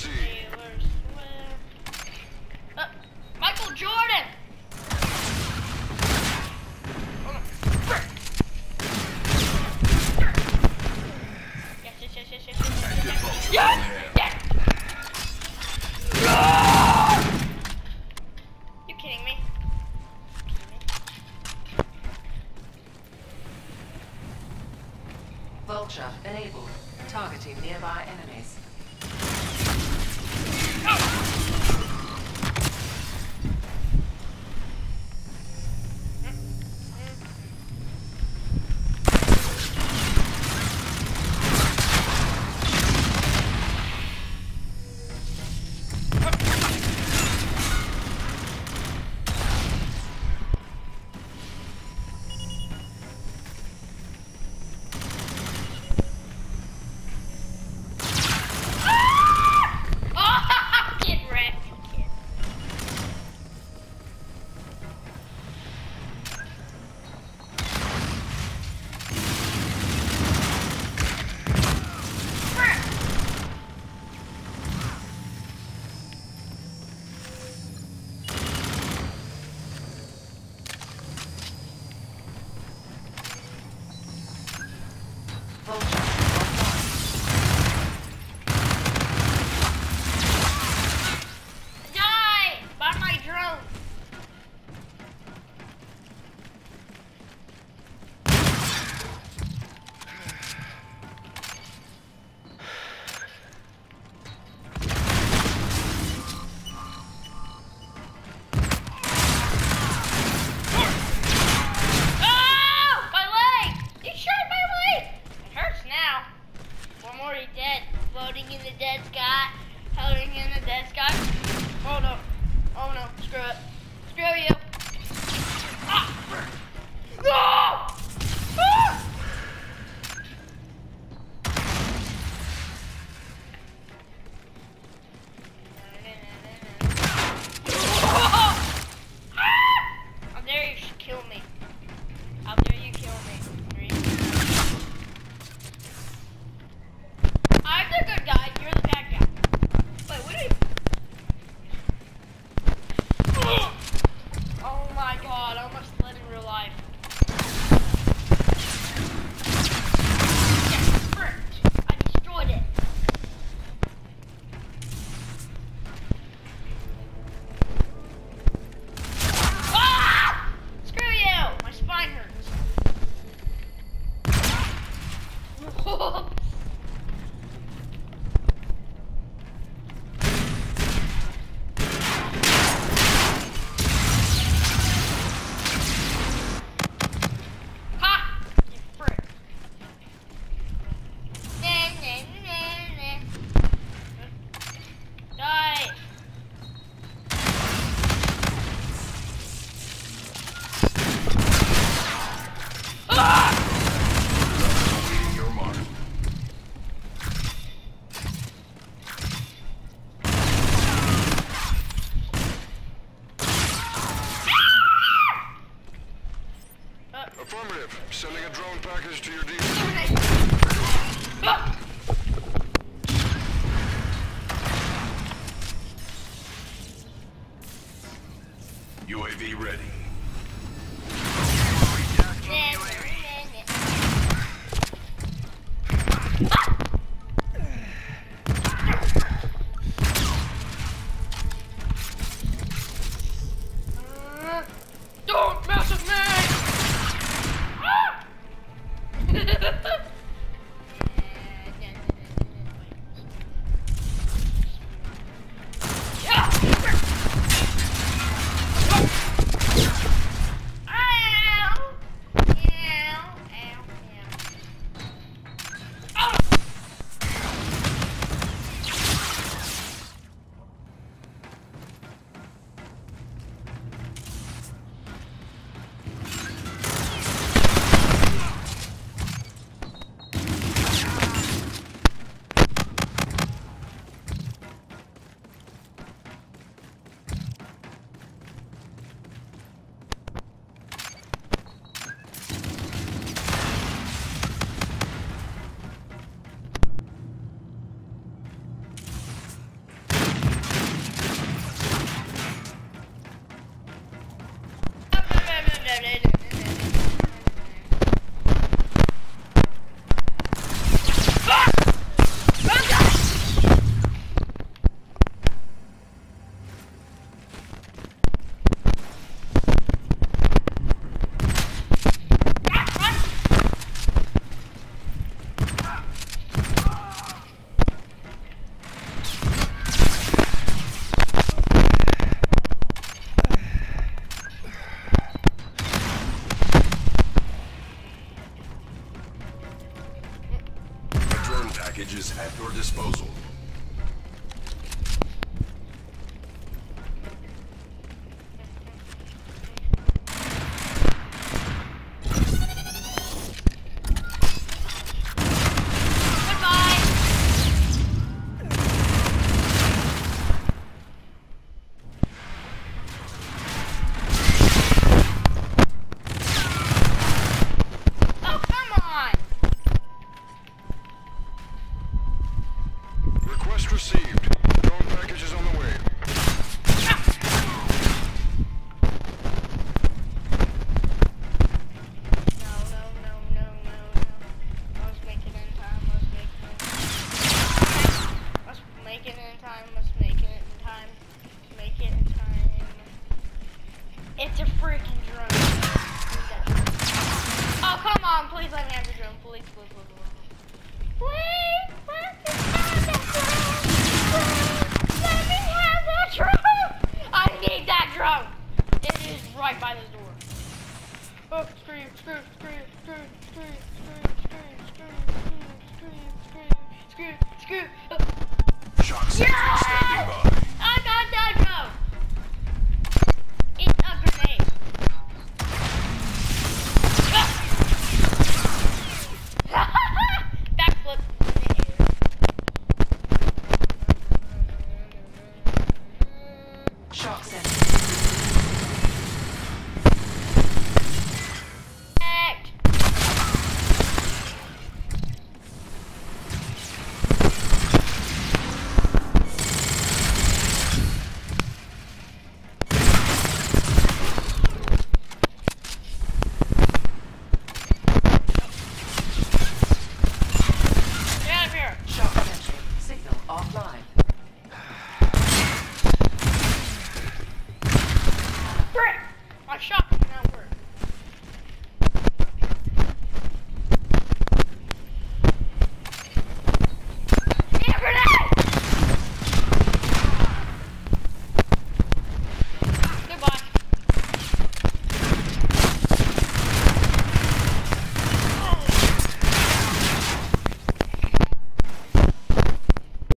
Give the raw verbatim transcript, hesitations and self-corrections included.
Z. Taylor Swift. Uh, Michael Jordan. Yes, yes, yes, yes, yes, yes, yes, yes, yes, yes. No! You kidding me? Vulture enabled. Targeting nearby enemies. Affirmative. Sending a drone package to your D C. U A V ready. Don't mess with me! packages at your disposal. Request received. Drone package is on the way. No, no, no, no, no, no. Let's make it in time. Let's make it in time. Let's make it in time. Let's make it in time. Let's make it in time. It's a freaking drone. Oh, come on. Please let me have the drone. Please, please, please, please. Please, please, have the drone. Let me have the drone. I need that drone. It is right by this door. Oh, screw you, screw, screw, screw, screw, screw, screw, screw, screw, screw, screw, screw. Shock sensor standing by. I got that drone. It's a grenade. Backflip in the air. Shock sensor. Act. Get out of here. Shock sensor. Signal offline. Frick! My shot